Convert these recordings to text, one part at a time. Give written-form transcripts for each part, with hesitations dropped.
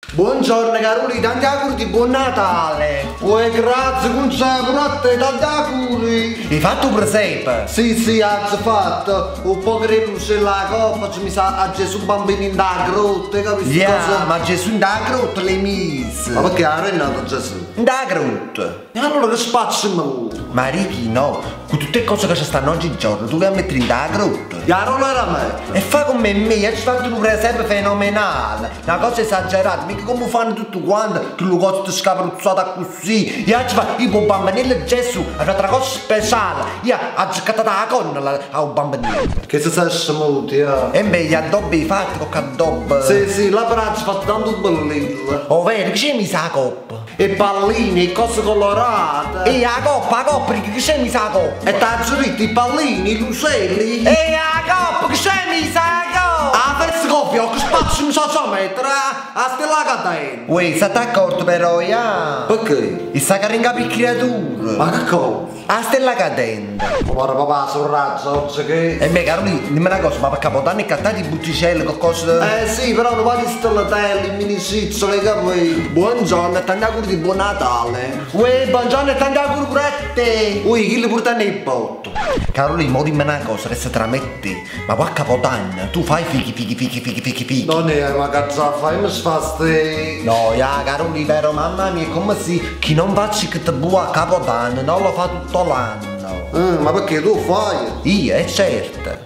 Buongiorno Caroli, tanti auguri di buon Natale! Grazie, con pure a te, tanti auguri! Hai fatto un presepe? Sì, ha fatto. Un po' che luce la coppa, ci mi sa a Gesù bambino in da grotta, capisci? Yeah, ma Gesù in da grotta l'hai messo! Ma perché non è nato Gesù? In da grotta! E allora che spazio mi Ma Ricky, no, con tutte le cose che ci stanno oggigiorno, tu vai a mettere in da grotta! Chiaro era metto! E fa come me, io ci fatto un presepe fenomenale! Una cosa esagerata, mica come fanno tutti quanti, che lo cosa ti scapruzzata così! Io ci fa, io bambinello Gesù, è un'altra cosa speciale! Io ho giocato la conna a un bambinello! Che si sa smuti, E beh, gli addobbi fatti con addobbi! Sì, la braccia fatta tanto bellino! Oh vero, che c'è mi sa coppa? E pallini, e cose colorate! E la coppa, che c'è mi sa coppa? E t'aggioriti, i pallini, i lucelli! E la coppa, che c'è mi sa coppa? Ah, verso coppia, che spazio mi sa mettere a stella catena! Uè, stai d'accordo però, ya? Perché? E sta caringa per creatura! Ma che cosa? A stella cadente! Guarda papà, sono razzo, oggi che... E beh, Carolina, dimmi una cosa, ma per Capodanno è cattati i botticelli, che cosa... sì, però non va di stellatelli, mini sizzole, capì? Buongiorno e tanti auguri di buon Natale! Uè, buongiorno e tanti auguri pure a te! Ui, chi li porta nei botto? Carolina, mo dimmi una cosa, che se trametti, ma qua a Capodanno tu fai fichi. Non è una cazzaffa, io mi sfasti... No, ya, Carolina, vero, mamma mia, come si... Chi non faccia che te bua a Capodanno, non lo fa tutto l'anno. Ma perché tu fai? Io, è certo.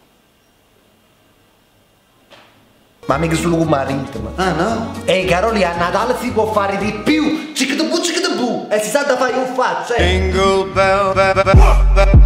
Ma mica solo con marito. Ah no? Ehi Carolina, a Natale si può fare di più. Ciccadabu. E si sa da fare un faccio, Jingle bell, bell, bell, bell.